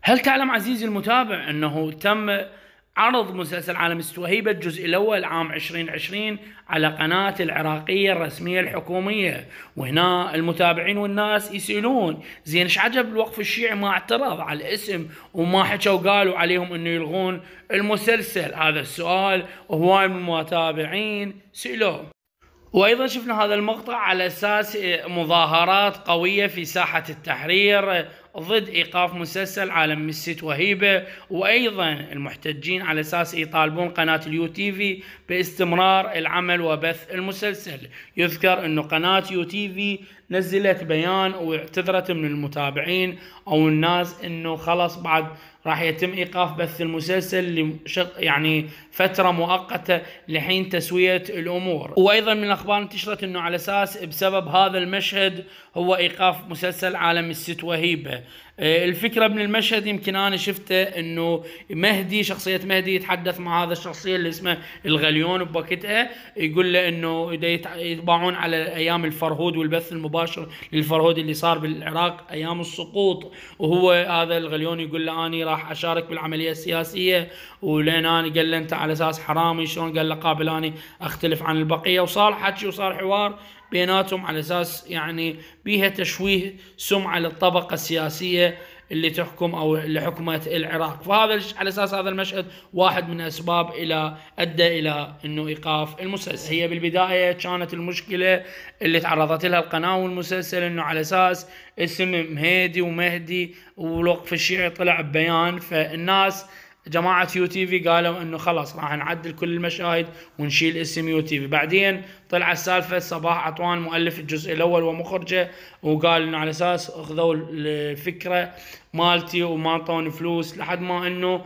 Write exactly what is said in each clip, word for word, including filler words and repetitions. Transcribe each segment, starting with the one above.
هل تعلم عزيزي المتابع أنه تم عرض مسلسل عالم ست وهيبة الجزء الأول عام ألفين وعشرين على قناة العراقية الرسمية الحكومية؟ وهنا المتابعين والناس يسألون زين ايش عجب الوقف الشيعي ما اعترض على الاسم وما حكوا وقالوا عليهم انه يلغون المسلسل؟ هذا السؤال وهواي من المتابعين سألوه. وايضا شفنا هذا المقطع على اساس مظاهرات قويه في ساحه التحرير ضد ايقاف مسلسل عالم ست وهيبه، وايضا المحتجين على اساس يطالبون قناه اليو تي في باستمرار العمل وبث المسلسل. يذكر انه قناه يو تي في نزلت بيان واعتذرت من المتابعين او الناس انه خلاص بعد راح يتم ايقاف بث المسلسل يعني فتره مؤقته لحين تسويه الامور. وايضا من الاخبار انتشرت انه على اساس بسبب هذا المشهد هو ايقاف مسلسل عالم الست وهيبه. الفكره من المشهد يمكن انا شفته انه مهدي شخصيه مهدي يتحدث مع هذا الشخصيه اللي اسمه الغليون بوقتها، يقول له انه يتباعون على ايام الفرهود والبث المباشر للفرهود اللي صار بالعراق ايام السقوط، وهو هذا الغليون يقول له اني راح اشارك بالعمليه السياسيه ولين اني قال له انت على اساس حرامي شلون؟ قال له قابل اني اختلف عن البقيه، وصار حكي وصار حوار بيناتهم على اساس يعني بيها تشويه سمعه للطبقه السياسيه اللي تحكم او اللي حكمت العراق. فهذا على اساس هذا المشهد واحد من اسباب الى ادى الى انه ايقاف المسلسل. هي بالبدايه كانت المشكله اللي تعرضت لها القناه والمسلسل انه على اساس اسم مهيدي ومهدي والوقف الشيعي طلع ببيان، فالناس جماعة يو تي في قالوا انه خلاص راح نعدل كل المشاهد ونشيل اسم يو تي في. بعدين طلع السالفة صباح عطوان مؤلف الجزء الاول ومخرجه وقال انه على اساس اخذوا الفكرة مالتي وما انطوني فلوس، لحد ما انه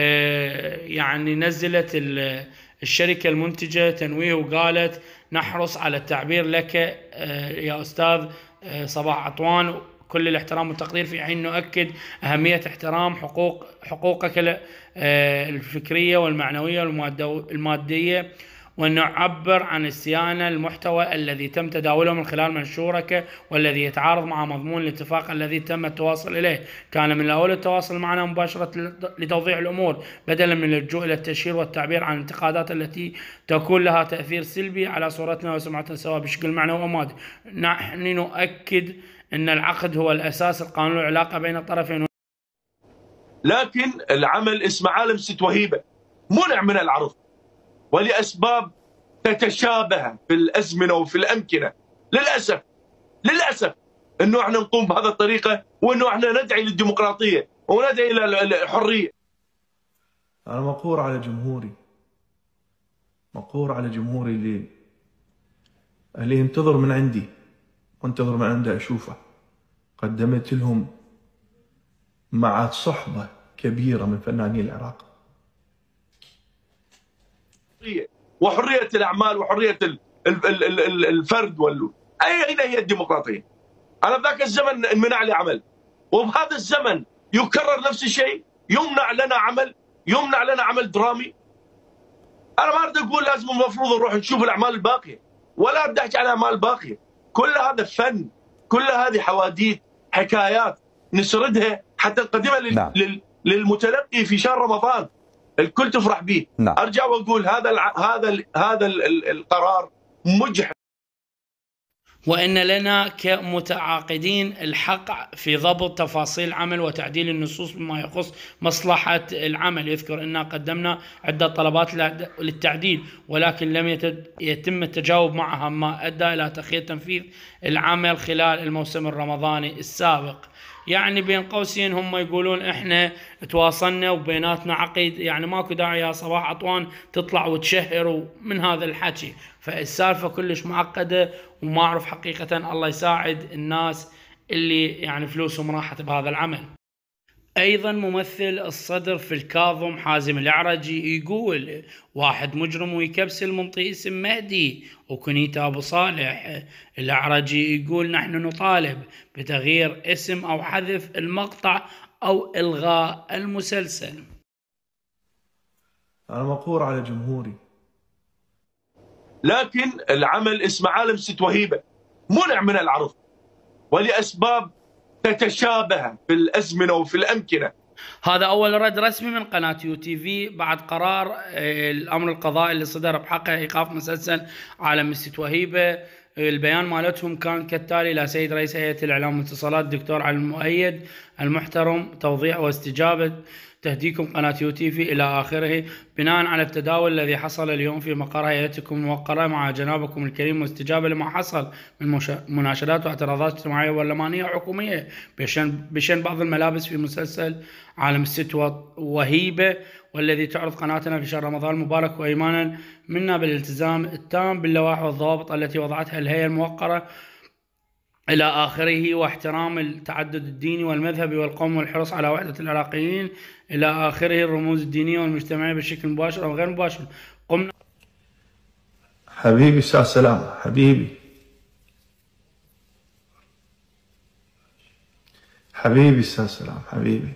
آه يعني نزلت الشركة المنتجة تنويه وقالت نحرص على التعبير لك آه يا استاذ آه صباح عطوان كل الاحترام والتقدير، في حين نؤكد أهمية احترام حقوق حقوقك الفكرية والمعنوية والمادية، ونعبر عن استيانة المحتوى الذي تم تداوله من خلال منشورك والذي يتعارض مع مضمون الاتفاق الذي تم التواصل إليه. كان من الأول التواصل معنا مباشرة لتوضيح الأمور بدلا من اللجوء إلى التشهير والتعبير عن الانتقادات التي تكون لها تأثير سلبي على صورتنا وسمعتنا سواء بشكل معنوي ومادي. نحن نؤكد أن العقد هو الأساس القانوني العلاقة بين الطرفين. لكن العمل اسمه عالم ست وهيبة منع من العرض ولأسباب تتشابه في الأزمنة وفي الأمكنة. للأسف للأسف أنه احنا نقوم بهذه الطريقة وأنه احنا ندعي للديمقراطية وندعي إلى الحرية. أنا مقهور على جمهوري، مقهور على جمهوري اللي اللي ينتظر من عندي وانتظر من عنده أشوفه. قدمت لهم مع صحبة كبيرة من فناني العراق وحرية الأعمال وحرية الفرد وال أين هي الديمقراطية؟ أنا بذاك الزمن انمنع لي عمل، وبهذا الزمن يكرر نفس الشيء، يمنع لنا عمل، يمنع لنا عمل درامي. أنا ما أريد أقول لازم المفروض نروح نشوف الأعمال الباقية، ولا أبدأ أحكي على الأعمال الباقية. كل هذا فن، كل هذه حواديت، حكايات نسردها حتى نقدمها لل... نعم. لل... للمتلقي في شهر رمضان الكل تفرح به. نعم. ارجع واقول هذا الع... هذا ال... هذا ال... القرار مجحف، وان لنا كمتعاقدين الحق في ضبط تفاصيل العمل وتعديل النصوص بما يخص مصلحة العمل. يذكر أننا قدمنا عدة طلبات للتعديل ولكن لم يتم التجاوب معها، ما أدى إلى تأخير تنفيذ العمل خلال الموسم الرمضاني السابق. يعني بين قوسين هم يقولون احنا تواصلنا وبيناتنا عقد، يعني ماكو داعي يا صباح عطوان تطلع وتشهر من هذا الحكي. فالسالفة كلش معقدة وما أعرف حقيقة، الله يساعد الناس اللي يعني فلوسهم راحت بهذا العمل. أيضا ممثل الصدر في الكاظم حازم العرجي يقول واحد مجرم ويكبسل منطي اسم مهدي وكنيته أبو صالح. العرجي يقول نحن نطالب بتغيير اسم أو حذف المقطع أو إلغاء المسلسل. أنا مقهور على جمهوري. لكن العمل اسمه عالم ست وهيبة منع من العرض ولأسباب تتشابه في الأزمنة وفي الأمكنة. هذا أول رد رسمي من قناة يو تي في بعد قرار الأمر القضائي اللي صدر بحقه إيقاف مسلسل عالم الست وهيبة. البيان مالتهم كان كالتالي: لا سيد رئيس هيئة الإعلام والاتصالات الدكتور علي المؤيد المحترم، توضيح واستجابة تهديكم قناة يو تي في إلى آخره. بناء على التداول الذي حصل اليوم في مقر هيئتكم الموقرة مع جنابكم الكريم، واستجابة لما حصل من مناشدات واعتراضات اجتماعية وبرلمانية وحكومية بشأن بشأن بعض الملابس في مسلسل عالم الست وهيبة، والذي تعرض قناتنا في شهر رمضان المبارك، وإيمانا منا بالالتزام التام باللوائح والضوابط التي وضعتها الهيئة الموقرة إلى آخره، واحترام التعدد الديني والمذهبي والقومي والحرص على وحدة العراقيين إلى آخره، الرموز الدينية والمجتمعية بشكل مباشر أو غير مباشر. قمنا. حبيبي أستاذ سلام، حبيبي حبيبي أستاذ سلام، حبيبي.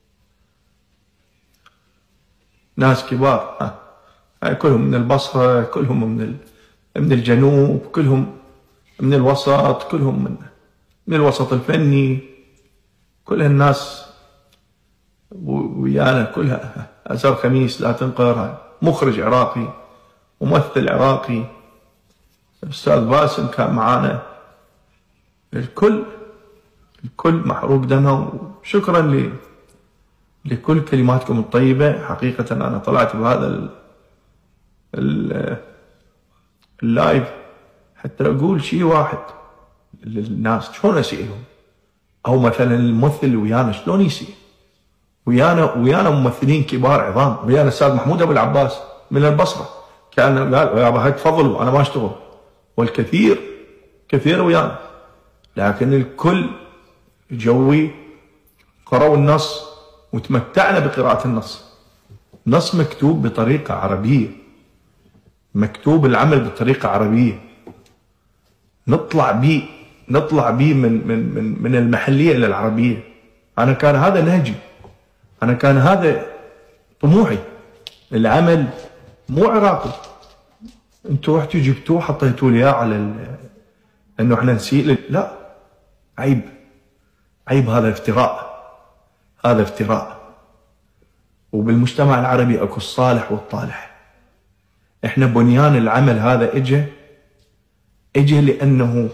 ناس كبار، ها هاي كلهم من البصرة، كلهم من ال... من الجنوب، كلهم من الوسط، كلهم من من الوسط الفني، كل الناس ويانا كلها. أزهر خميس لا تنقر، مخرج عراقي، ممثل عراقي، أستاذ باسم كان معانا، الكل الكل محروق دمه. شكرا ل لكل كلماتكم الطيبة. حقيقة أنا طلعت بهذا ال ال اللايف حتى أقول شيء واحد للناس، شلون أسئلهم؟ أو مثلا الممثل اللي ويانا شلون يسئل؟ ويانا ويانا ممثلين كبار عظام، ويانا الأستاذ محمود أبو العباس من البصرة كان قال يا أبا تفضلوا أنا ما أشتغل، والكثير كثير ويانا، لكن الكل جوي قرأوا النص وتمتعنا بقراءة النص. نص مكتوب بطريقة عربية، مكتوب العمل بطريقة عربية، نطلع بيه نطلع بيه من من من من المحلية إلى العربية. أنا كان هذا نهجي، أنا كان هذا طموحي. العمل مو عراقي، أنتوا رحتوا جبتوه حطيتوا لي إياه على إنه إحنا نسيء، لا، عيب عيب، هذا افتراء، هذا افتراء. وبالمجتمع العربي اكو الصالح والطالح. احنا بنيان العمل هذا اجى اجى لانه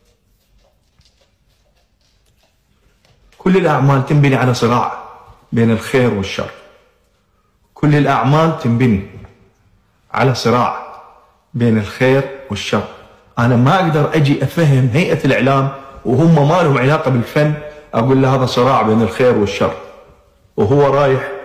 كل الاعمال تنبني على صراع بين الخير والشر. كل الاعمال تنبني على صراع بين الخير والشر. انا ما اقدر اجي افهم هيئة الاعلام وهم ما لهم علاقة بالفن، اقول له هذا صراع بين الخير والشر، وهو رايح